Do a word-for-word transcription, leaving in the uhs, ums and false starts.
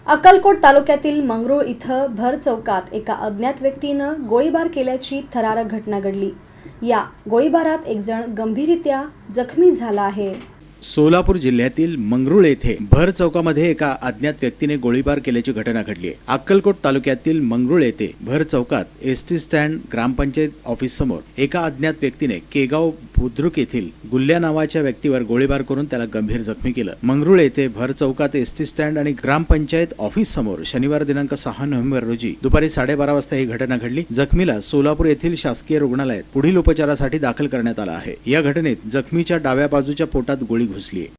अक्कलकोट तालुक्यातील मंगरुळ इथं भर चौकात एका अज्ञात व्यक्तीनं गोळीबार केल्याची थरारक घटना घडली। या गोळीबारात एक जण गंभीररित्या जखमी झाला आहे। सोलापूर जिल्ह्यातील मंगरुळ येथे भर चौकामध्ये एका अज्ञात व्यक्तीने गोळीबार केल्याची घटना घडली आहे। अक्कलकोट तालुक्यातील मंगरुळ येथे भर चौकात एसटी स्टँड ग्रामपंचायत ऑफिस समोर एका अज्ञात व्यक्तीने केगाव बुद्रुक येथील गुल्ल्या नावाच्या व्यक्तीवर गोळीबार करून त्याला गंभीर जखमी केलं। मंगरुळ येथे भर चौकात एसटी स्टँड आणि ग्रामपंचायत ऑफिस समोर शनिवार दिनांक सहा नोव्हेंबर रोजी दुपारी साडेबारा वाजता ही घटना घडली। जखमीला सोलापूर येथील शासकीय रुग्णालयात पुढील उपचारासाठी दाखल करण्यात आलं आहे। या घटनेत जखमीच्या डाव्या बाजूच्या पोटात गोळी घुसली आहे।